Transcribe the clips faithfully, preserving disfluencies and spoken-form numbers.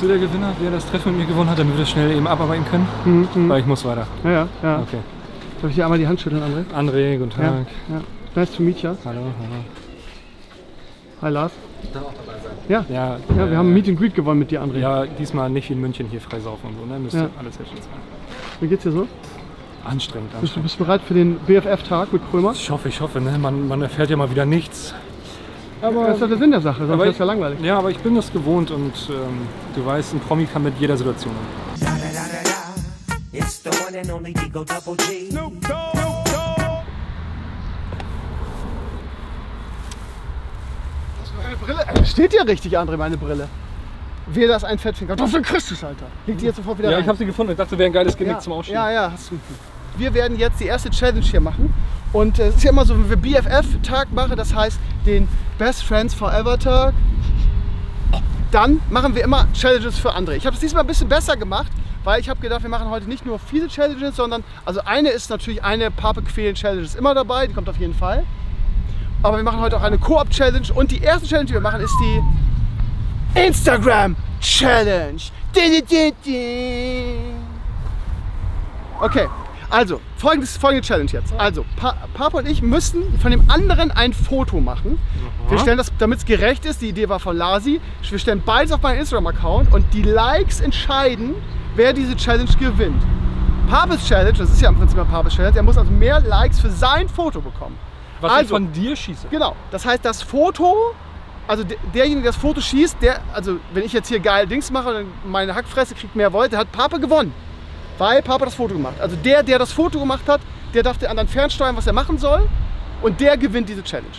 der Gewinner, wer das Treffen mit mir gewonnen hat, damit wir das schnell eben abarbeiten können? Mhm. Weil ich muss weiter. Ja, ja, ja. Okay. Darf ich dir einmal die Hand schütteln, André? André, guten Tag. Ja, ja. Nice to meet you. Hallo, hallo. Hi Lars. Ich darf auch dabei sein. Ja, ja, ja äh, wir haben ein Meet and Greet gewonnen mit dir, André. Ja, diesmal nicht wie in München hier freisaufen und so, ne? Müsste ja. alles herstellen sein. Wie geht's dir so? Anstrengend, anstrengend. Bist du bist bereit für den B F F-Tag mit Krömer? Ich hoffe, ich hoffe, ne? man, man erfährt ja mal wieder nichts. Aber das ist doch der Sinn der Sache, sonst ist ja langweilig. Ja, aber ich bin das gewohnt und ähm, du weißt, ein Promi kann mit jeder Situation. Meine Brille. Steht hier richtig, André, meine Brille. Wer das ein Fettfinger? Doch für Christus, Alter. Liegt die jetzt sofort wieder Ja, rein. ich habe sie gefunden. Ich dachte, wäre ein geiles Genick ja, zum Ausschieben. Ja, ja, hast du. Wir werden jetzt die erste Challenge hier machen. Und äh, es ist ja immer so, wenn wir B F F-Tag machen, das heißt den Best Friends Forever Tag, dann machen wir immer Challenges für andere. Ich habe es diesmal ein bisschen besser gemacht, weil ich habe gedacht, wir machen heute nicht nur viele Challenges, sondern, also eine ist natürlich eine Pape quälen Challenge ist immer dabei, die kommt auf jeden Fall. Aber wir machen heute auch eine Koop-Challenge und die erste Challenge, die wir machen, ist die Instagram Challenge. Okay, also folgendes, folgende Challenge jetzt. Also pa Papa und ich müssen von dem anderen ein Foto machen. Wir stellen das, damit es gerecht ist. Die Idee war von Lasi. Wir stellen beides auf meinen Instagram-Account und die Likes entscheiden, wer diese Challenge gewinnt. Papes Challenge, das ist ja im Prinzip ein Papes Challenge, er muss also mehr Likes für sein Foto bekommen. Was also, ich von dir schieße. Genau, das heißt, das Foto, also derjenige, der das Foto schießt, der, also wenn ich jetzt hier geil Dings mache und meine Hackfresse kriegt mehr Volt, der hat Pape gewonnen. Weil Pape das Foto gemacht hat. Also der, der das Foto gemacht hat, der darf den anderen fernsteuern, was er machen soll. Und der gewinnt diese Challenge.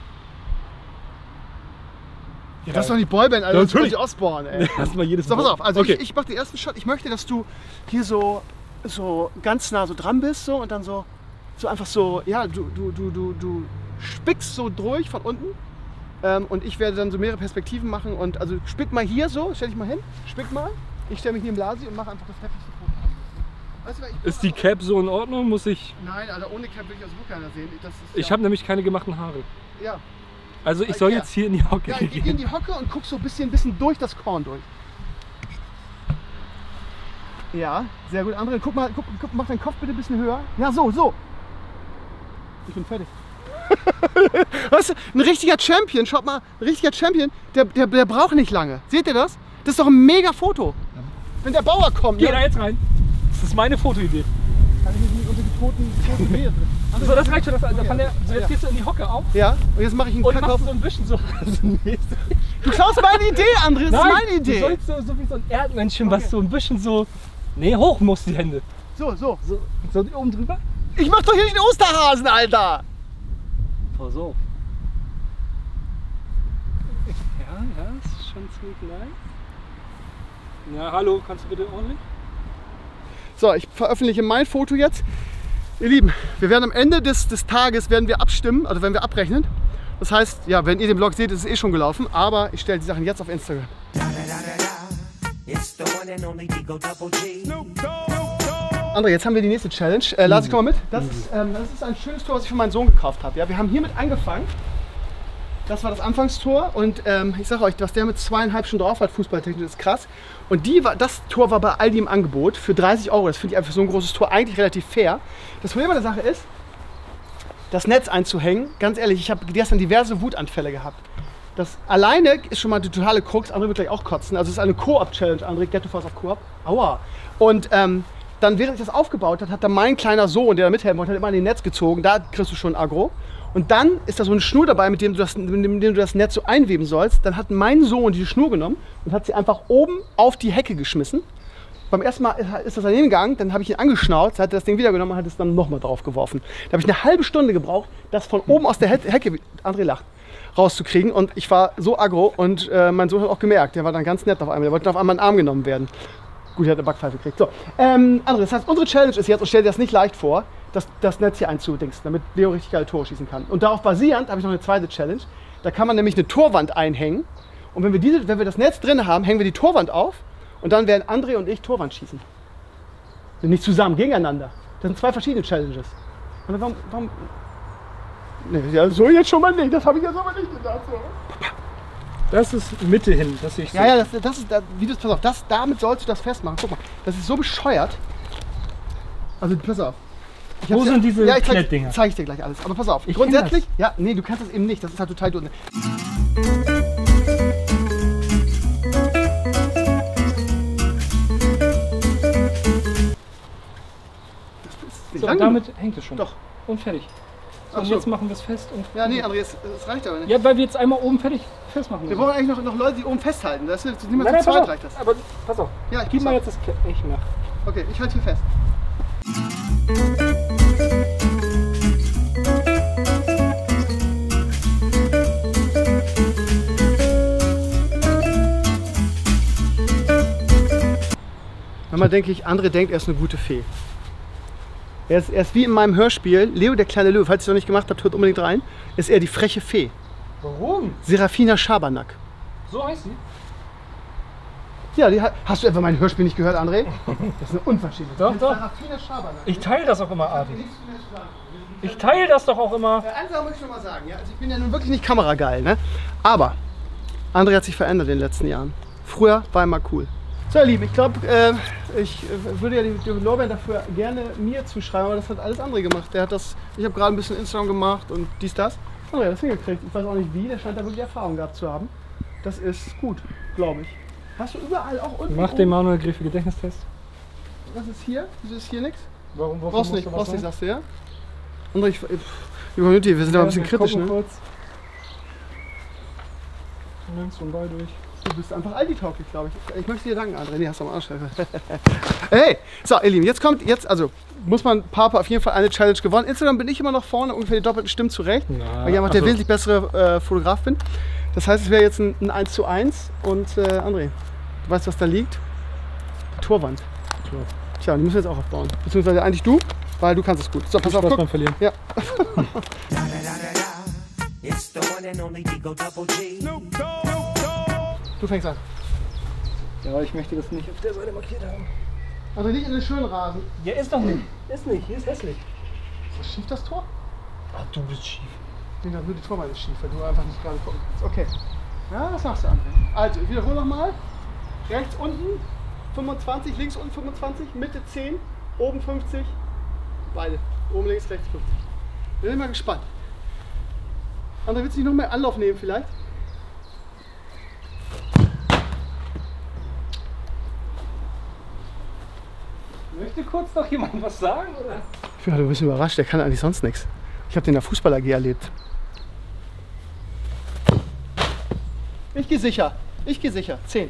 Ja, das ist doch nicht Boyband, Alter. Das ist doch Osborne, ey. Lass mal jedes So, pass auf, also okay. ich, ich mach den ersten Shot. Ich möchte, dass du hier so, so ganz nah so dran bist so, und dann so, so einfach so, ja, du, du, du, du, du spickst so durch von unten. Ähm, und ich werde dann so mehrere Perspektiven machen. Und also spick mal hier so, stell dich mal hin, spick mal. Ich stelle mich hier im Lasi und mache einfach das heftigste Foto. Weißt du, ich ist die Cap so in Ordnung? Muss ich. Nein, Alter, ohne Cap will ich aus also keiner sehen. Das ist, ich ja. habe nämlich keine gemachten Haare. Ja. Also ich soll ja. jetzt hier in die Hocke ja, gehen. Geh in die Hocke und guck so ein bisschen, bisschen durch das Korn durch. Ja, sehr gut. André, guck mal, guck, guck, mach deinen Kopf bitte ein bisschen höher. Ja, so, so. Ich bin fertig. Weißt du, ein richtiger Champion, schaut mal, ein richtiger Champion, der, der, der braucht nicht lange. Seht ihr das? Das ist doch ein mega Foto. Wenn der Bauer kommt. Geh ja. da jetzt rein. Das ist meine Fotoidee. Kann ich nicht unter die toten, toten Wehen drin. So, das reicht schon. Das, das kann der, so, jetzt gehst du in die Hocke auf. Ja, und jetzt mache ich einen und Kack machst auf. so ein bisschen so. Du klaust meine Idee, André, das Nein, ist meine Idee. Du sollst so, so wie so ein Erdmännchen, Okay. was so ein bisschen so. Nee, hoch muss die Hände. So, so. So, so oben drüber. Ich mach doch hier nicht den Osterhasen, Alter! Oh, so. Ja, ja, ist schon ziemlich nice. Ja, hallo, kannst du bitte ordentlich? So, ich veröffentliche mein Foto jetzt. Ihr Lieben, wir werden am Ende des, des Tages werden wir abstimmen, also wenn wir abrechnen. Das heißt, ja, wenn ihr den Blog seht, ist es eh schon gelaufen, aber ich stelle die Sachen jetzt auf Instagram. André, jetzt haben wir die nächste Challenge. Äh, Lasi, komm mal mit. Das ist, ähm, das ist ein schönes Tor, was ich für meinen Sohn gekauft habe. Ja, wir haben hiermit angefangen. Das war das Anfangstor und ähm, ich sage euch, was der mit zweieinhalb schon drauf hat, fußballtechnisch, ist krass. Und die war, das Tor war bei Aldi im Angebot für dreißig Euro. Das finde ich einfach für so ein großes Tor eigentlich relativ fair. Das Problem an der Sache ist, das Netz einzuhängen. Ganz ehrlich, ich habe gestern diverse Wutanfälle gehabt. Das alleine ist schon mal die totale Krux. André wird gleich auch kotzen. Also es ist eine Koop-Challenge, André. Get to Fast auf Koop. Aua. Und ähm, dann, während ich das aufgebaut habe, hat dann mein kleiner Sohn, der da mithelfen wollte, hat immer an den Netz gezogen. Da kriegst du schon Aggro. Und dann ist da so eine Schnur dabei, mit dem, du das, mit dem du das Netz so einweben sollst. Dann hat mein Sohn die Schnur genommen und hat sie einfach oben auf die Hecke geschmissen. Beim ersten Mal ist das daneben gegangen, dann habe ich ihn angeschnauzt, hat das Ding wieder genommen und hat es dann nochmal drauf geworfen. Da habe ich eine halbe Stunde gebraucht, das von oben aus der Hecke, André lacht, rauszukriegen. Und ich war so aggro und äh, mein Sohn hat auch gemerkt, der war dann ganz nett auf einmal, der wollte auf einmal in den Arm genommen werden. Gut, er hat eine Backpfeife gekriegt. So, ähm, André, das heißt, unsere Challenge ist jetzt, und stell dir das nicht leicht vor, das, das Netz hier einzudingsen, damit Leo richtig geile Tore schießen kann. Und darauf basierend habe ich noch eine zweite Challenge. Da kann man nämlich eine Torwand einhängen. Und wenn wir, diese, wenn wir das Netz drin haben, hängen wir die Torwand auf. Und dann werden André und ich Torwand schießen. Nicht zusammen, gegeneinander. Das sind zwei verschiedene Challenges. Und warum, warum nee, ja, so jetzt schon mal nicht. Das habe ich ja so mal nicht gesagt. So. Papa. Das ist Mitte hin, das sehe ich so. Ja, ja, das, das ist, wie du pass auf, das, damit sollst du das festmachen. Guck mal, das ist so bescheuert. Also, pass auf. Ich Wo sind ja, diese ja, ich zeig, Klettdinger? zeig ich dir gleich alles. Aber pass auf, Ich grundsätzlich, ja, nee, du kannst das eben nicht, das ist halt total doof. So, damit hängt es schon. Doch. Und fertig. So, und so. jetzt machen wir es fest. Und Ja, nee, André, das, das reicht aber nicht. ja, weil wir jetzt einmal oben fertig festmachen Wir müssen. brauchen eigentlich noch, noch Leute, die oben festhalten. Das ist niemand Nein, zu nein, zweit reicht das. Aber pass auf. Ja, ich Gib pass mal auf. jetzt das Kleid. Ich mach. Okay, ich halte hier fest. Manchmal denke ich, André denkt, er ist eine gute Fee. Er ist, er ist wie in meinem Hörspiel, Leo der kleine Löwe, falls ihr es noch nicht gemacht habt, hört unbedingt rein, ist er die freche Fee. Warum? Serafina Schabernack. So heißt sie? Ja, die hat, hast du etwa mein Hörspiel nicht gehört, André? Das ist eine Unverschämtheit. Doch, doch. Serafina Schabernack. Ich teile das auch immer, Adi. Nichts mehr zu sagen. Ich teile das doch auch immer. Äh, Eine Sache muss ich noch mal sagen. Ja? Also ich bin ja nun wirklich nicht kamerageil, ne? Aber André hat sich verändert in den letzten Jahren. Früher war er mal cool. So, ihr Lieben, ich glaube, äh, ich äh, würde ja die, die Lorbeeren dafür gerne mir zuschreiben, aber das hat alles André gemacht. Der hat das, ich habe gerade ein bisschen Instagram gemacht und dies, das. André hat das hingekriegt. Ich weiß auch nicht wie, der scheint da wirklich Erfahrung gehabt zu haben. Das ist gut, glaube ich. Hast du überall auch unten? Mach den Manuel Gräfe Gedächtnistest. Was ist hier? Wieso ist hier nichts? Warum, warum Brauchst musst nicht, du was brauchst nicht, sagen? sagst du, ja? André, ich, ich, wir sind ja, ein bisschen wir kritisch, gucken ne? kurz. Links und bei durch. Du bist einfach Aldi-tauglich, glaube ich. Ich möchte dir danken, André. Nee, hast du am Arsch. Hey, so, ihr Lieben, jetzt kommt, jetzt, also muss man Papa auf jeden Fall eine Challenge gewonnen. Instagram bin ich immer noch vorne, ungefähr die doppelten Stimmen zurecht, Na, weil ich einfach der so. wesentlich bessere äh, Fotograf bin. Das heißt, es wäre jetzt ein, ein eins zu eins und äh, André, du weißt, was da liegt? Die Torwand. Tor. Tja, die müssen wir jetzt auch aufbauen. Beziehungsweise eigentlich du, weil du kannst es gut. So, pass Viel auf, Spaß guck. beim Verlieren. Ja. Du fängst an. Ja, ich möchte das nicht auf der Seite markiert haben. Also nicht in den schönen Rasen. Ja, ist doch nicht. Ist nicht, hier ist hässlich. Ist das schief, das Tor? Ach, du bist schief. Nee, nur die Torwand ist schief, weil du einfach nicht gerade gucken kannst. Okay. Ja, das machst du, André. Also, ich wiederhole nochmal. Rechts unten fünfundzwanzig, links unten fünfundzwanzig, Mitte zehn, oben fünfzig. Beide. Oben links, rechts fünfzig. Bin mal gespannt. André, willst du nicht noch mehr Anlauf nehmen vielleicht? Möchte kurz noch jemand was sagen? Oder? Ich bin halt ein bisschen überrascht, der kann eigentlich sonst nichts. Ich habe den in der Fußball-A G erlebt. Ich gehe sicher. Ich gehe sicher. zehn.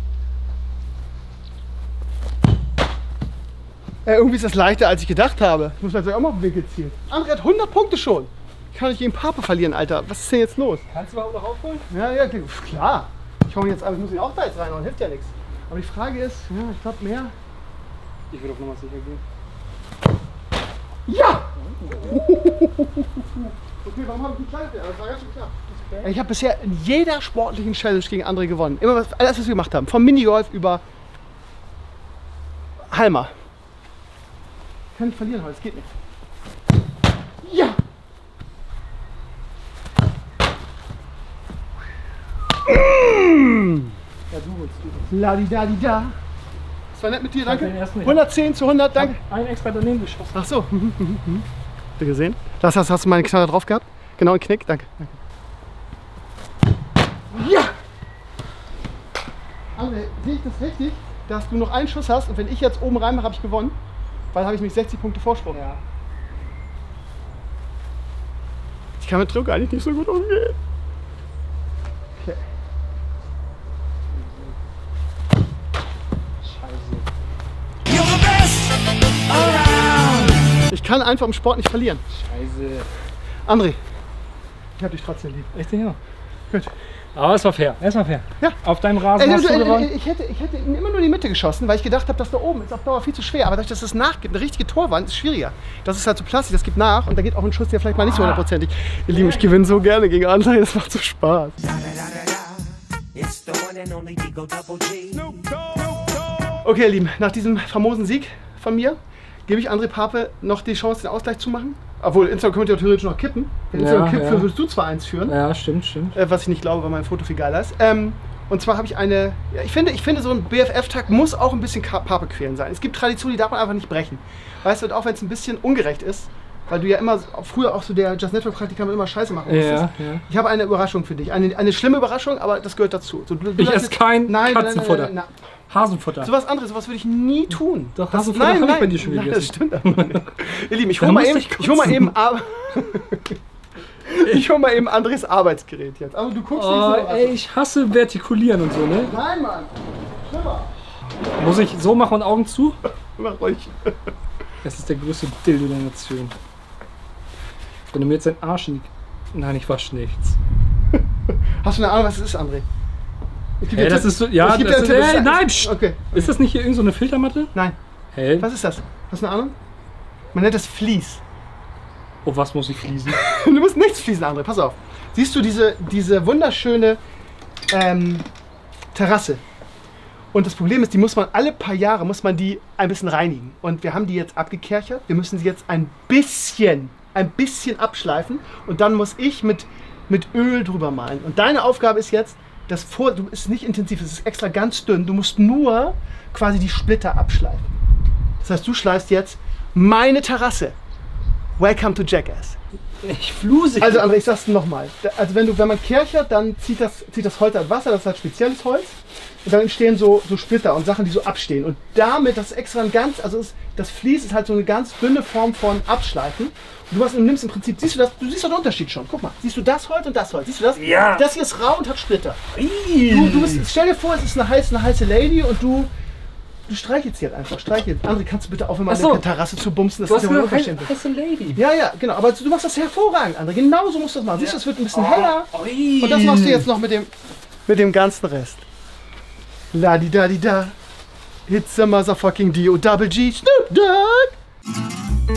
Äh, irgendwie ist das leichter, als ich gedacht habe. Ich muss vielleicht auch mal auf den Winkel zielen. André hat hundert Punkte schon. Ich kann nicht gegen Papa verlieren, Alter. Was ist denn jetzt los? Kannst du überhaupt noch aufholen? Ja, ja, klar. Ich hau ihn jetzt an, ich muss ihn auch da jetzt reinhauen, hilft ja nichts. Aber die Frage ist, ja, ich glaube mehr. Ich würde auf Nummer sicher gehen. Ja! Okay, warum habe ich nicht klein? Das war ganz schön klar. Okay. Ich habe bisher in jeder sportlichen Challenge gegen André gewonnen. Immer was, alles, was wir gemacht haben. Vom Minigolf über Halma. Ich kann nicht verlieren heute, es geht nicht. Ja! Ja, du holst du. Ladidadida. Das war nett mit dir, danke. den ersten nicht. hundertzehn zu hundert, danke. Ein extra daneben geschossen. Ach so. Habt ihr gesehen? Das hast, hast du meine Knaller drauf gehabt? Genau, ein Knick, danke. danke. Ja! André, sehe ich das richtig, dass du noch einen Schuss hast und wenn ich jetzt oben rein mache, habe ich gewonnen? Weil habe ich mich sechzig Punkte Vorsprung. Ja. Ich kann mit Druck eigentlich nicht so gut umgehen. Okay. Ich kann einfach im Sport nicht verlieren. Scheiße. André, ich hab dich trotzdem lieb. Echt ja. Gut. Aber es war fair. Es war fair. Ja. Auf deinem Rasen Ey, hast du, du ey, gewonnen. ich, hätte, ich hätte immer nur in die Mitte geschossen, weil ich gedacht habe, das da oben ist auf Dauer viel zu schwer. Aber dadurch, dass es nachgibt, eine richtige Torwand ist schwieriger. Das ist halt so Plastik, das gibt nach und da geht auch ein Schuss, der vielleicht mal nicht so hundertprozentig. Ihr Lieben, ich gewinne so gerne gegen André, das macht so Spaß. Okay, ihr Lieben, nach diesem famosen Sieg von mir gebe ich André Pape noch die Chance, den Ausgleich zu machen. Obwohl, Instagram könnte ja theoretisch noch kippen. Wenn Ja, Instagram kippt, ja. würdest du zwar eins führen, Ja, stimmt, stimmt. äh, was ich nicht glaube, weil mein Foto viel geiler ist. Ähm, und zwar habe ich eine, ja, ich finde, ich finde, so ein B F F-Tag muss auch ein bisschen Pape quälen sein. Es gibt Traditionen, die darf man einfach nicht brechen. Weißt du, und auch wenn es ein bisschen ungerecht ist, weil du ja immer, früher auch so der Just Network Praktikant immer Scheiße machen musstest. Ja, ja. Ich habe eine Überraschung für dich. Eine, eine schlimme Überraschung, aber das gehört dazu. So, du, du Ich lässt esse jetzt- kein nein, nein, Katzenfutter. Nein, nein, nein, Hasenfutter. nein. Sowas anderes, sowas würde ich nie tun. Doch, das, Hasenfutter nein, hab ich nein, bei dir schon nein, gegessen. das stimmt aber nicht. Ihr Lieben, ich Da hole mal, musste eben- ich ich hol mal kotzen. eben Ar- Ich hol mal eben Andres Arbeitsgerät jetzt. Aber du guckst Oh, nicht so. ey, ich hasse Vertikulieren und so, ne? Nein, Mann. Schlimmer. Muss ich so machen und Augen zu? Mach ruhig. Das ist der größte Dildo der Nation. Wenn du mir jetzt deinen Arsch in die... Nein, ich wasche nichts. Hast du eine Ahnung, was es ist, André? Ich geb Hey, dir das Tipp. ist so... Ja, Ich geb dir das einen ist, Tipp, es ey, ist- nein! pst. Okay. Ist das nicht hier irgend so eine Filtermatte? Nein. Hey, Was ist das? Hast du eine Ahnung? Man nennt das Vlies. oh, was muss ich fließen? Du musst nichts fließen, André. Pass auf. Siehst du diese, diese wunderschöne ähm, Terrasse? Und das Problem ist, die muss man alle paar Jahre muss man die ein bisschen reinigen. Und wir haben die jetzt abgekerchert. Wir müssen sie jetzt ein bisschen, ein bisschen abschleifen. Und dann muss ich mit, mit Öl drüber malen. Und deine Aufgabe ist jetzt, das vor, du ist nicht intensiv, es ist extra ganz dünn. Du musst nur quasi die Splitter abschleifen. Das heißt, du schleifst jetzt meine Terrasse. Welcome to Jackass. Ich fluse. Also André, ich sag's nochmal. Also wenn du, wenn man kerchert, dann zieht das, zieht das Holz an Wasser, das ist halt spezielles Holz. Und dann entstehen so, so Splitter und Sachen, die so abstehen. Und damit, das ist extra ein ganz, also ist, das Vlies ist halt so eine ganz dünne Form von Abschleifen. Und du, hast, du nimmst im Prinzip, siehst du das, du siehst doch den Unterschied schon. Guck mal, siehst du das Holz und das Holz, siehst du das? Ja. Das hier ist rau und hat Splitter. Du, du bist, stell dir vor, es ist eine heiße, eine heiße Lady und du, du streichelst sie halt einfach, streichelst. André, kannst du bitte aufhören, Ach so. meine Terrasse zu bumsen? Das Du hast ist ja eine unverständlich. heiße Lady. Ja, ja, genau. Aber du machst das hervorragend, André. Genau so musst du das machen. Siehst du, es wird ein bisschen heller. Ui. Und das machst du jetzt noch mit dem, mit dem ganzen Rest. La di da di da. It's a motherfucking D O Double G Snoop Dogg.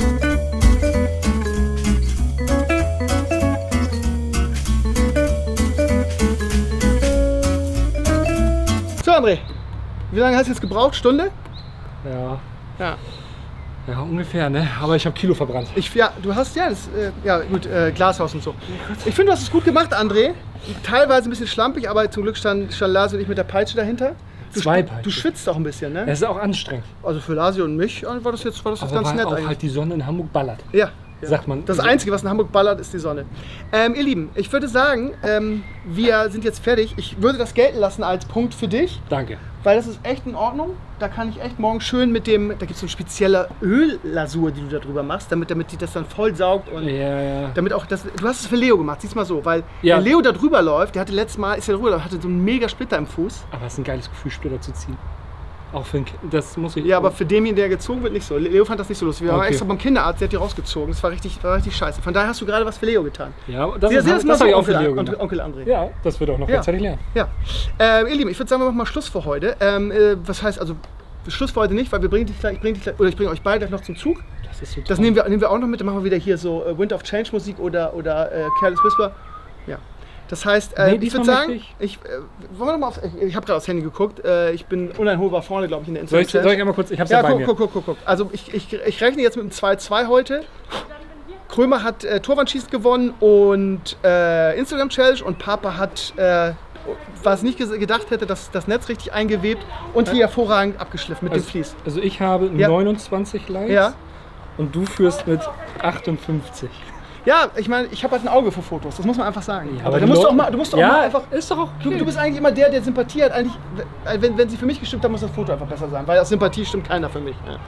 So, André. Wie lange hast du jetzt gebraucht? Stunde? Ja. Ja. Ja, ungefähr, ne? Aber ich habe Kilo verbrannt. Ich, ja, du hast ja, das, äh, ja gut, äh, Glashaus und so. Ich finde, du hast es gut gemacht, André. Teilweise ein bisschen schlampig, aber zum Glück stand, stand Lasi und ich mit der Peitsche dahinter. Du, Zwei sch- Peitschen. Du schwitzt auch ein bisschen, ne? Es ist auch anstrengend. Also für Lasi und mich äh, war das jetzt, war das jetzt Aber ganz weil nett auch eigentlich. halt die Sonne in Hamburg ballert. Ja. Ja. Sagt man. Das so. Einzige, was in Hamburg ballert, ist die Sonne. Ähm, ihr Lieben, ich würde sagen, ähm, wir sind jetzt fertig. Ich würde das gelten lassen als Punkt für dich, Danke. weil das ist echt in Ordnung. Da kann ich echt morgen schön mit dem, da gibt es so eine spezielle Öllasur, die du da drüber machst, damit, damit die das dann voll saugt und Ja, ja. damit auch das, du hast es für Leo gemacht, sieh's mal so, weil Ja. wenn Leo da drüber läuft, der hatte letztes Mal, ist ja drüber, hatte so einen mega Splitter im Fuß. Aber es ist ein geiles Gefühl, Splitter zu ziehen. Auch für ein Kind. Das muss ich. Ja, aber für denjenigen, der gezogen wird, nicht so. Leo fand das nicht so lustig. Wir waren Okay. extra beim Kinderarzt, der hat die rausgezogen. Das war richtig, war richtig scheiße. Von daher hast du gerade was für Leo getan. Ja, das, Sieh- ist, sieh das, mal das so, habe ich auch für Onkel, Leo Onkel, gemacht. Onkel André. Ja, das wird auch noch Ja. rechtzeitig lernen. Ja. Äh, ihr Lieben, ich würde sagen, wir machen mal Schluss für heute. Ähm, äh, was heißt also, Schluss für heute nicht, weil wir bringen dich gleich, ich bring dich gleich, oder ich bringe euch beide gleich noch zum Zug. Das ist so Das toll. nehmen wir, nehmen wir auch noch mit. Dann machen wir wieder hier so äh, Wind of Change Musik oder, oder äh, Careless Whisper. Ja. Das heißt, äh, Nee, ich diesmal würde sagen, möchte ich, äh, wollen wir noch mal aufs, ich, ich habe gerade aufs Handy geguckt. Äh, ich bin uneinholbar vorne, glaube ich, in der Soll ich, Instagram. soll ich einmal kurz, ich hab's ja, Ja, bei guck, mir. guck, guck, guck, guck. Also ich, ich, ich rechne jetzt mit einem zwei zwei heute. Krömer hat äh, Torwandschießen gewonnen und äh, Instagram Challenge und Papa hat, äh, was nicht ges- gedacht hätte, das, das Netz richtig eingewebt und hier hervorragend abgeschliffen mit dem Also, Vlies. also ich habe Ja. neunundzwanzig Likes Ja. und du führst mit achtundfünfzig. Ja, ich meine, ich habe halt ein Auge für Fotos, das muss man einfach sagen. Ja, aber aber da die musst du auch Leute- mal, du musst auch ja, mal einfach. ist doch auch Du, okay. du bist eigentlich immer der, der Sympathie hat. Eigentlich, wenn, wenn sie für mich gestimmt haben, muss das Foto einfach besser sein, weil aus Sympathie stimmt keiner für mich. Ja.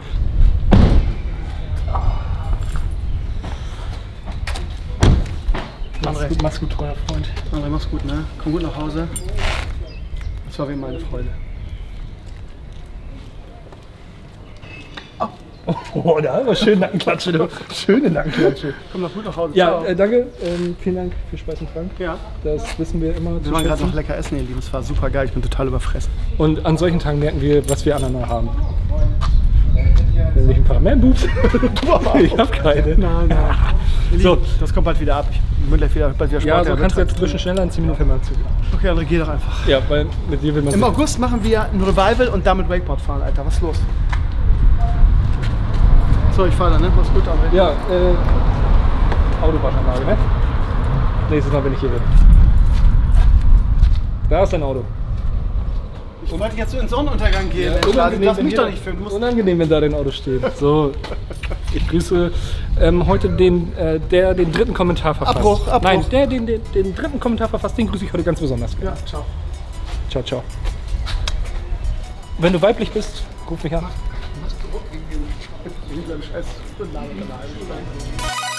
Mach's gut, mach's gut, treuer Freund. André, mach's gut, ne? Komm gut nach Hause. Das war wie meine Freude. Oh, da war schön Nackenklatsche, du. Schöne Nackenklatsche. Komm noch gut nach Hause. Ja, Ciao. äh, danke. Ähm, vielen Dank für Speisen Frank. ja. Das wissen wir immer. Wir zu waren gerade schätzen. noch lecker essen, ihr Lieben. Es war super geil. Ich bin total überfressen. Und an solchen Tagen merken wir, was wir aneinander haben. Nämlich ein paar mehr Boobs. Du aber auch. Ich hab keine. Nein, nein. So. Das kommt bald wieder ab. Ich bin gleich wieder, bald wieder Sport. Ja, so der kannst du wird jetzt ein bisschen schneller in zehn Minuten mal zu. halt- Okay, André, geh doch einfach. Ja, weil mit dir will man Im sich- August machen wir ein Revival und damit Wakeboard fahren, Alter. Was ist los? So, ich fahr da, ne? Mach's gut, André. Ja, äh, Autowaschanlage, ne? Nächstes Mal, wenn ich hier bin. Da ist dein Auto. Ich wollte jetzt so in den Sonnenuntergang gehen. Ja, du darfst mich wenn doch hier- nicht filmen. Du musst Unangenehm, wenn da dein Auto steht. So, ich grüße ähm, heute den, äh, der den dritten Kommentar verfasst. Abbruch, Abbruch. Nein, der den, den, den dritten Kommentar verfasst, den grüße ich heute ganz besonders. ja, ciao. Ciao, ciao. Wenn du weiblich bist, ruf mich an. Scheiß.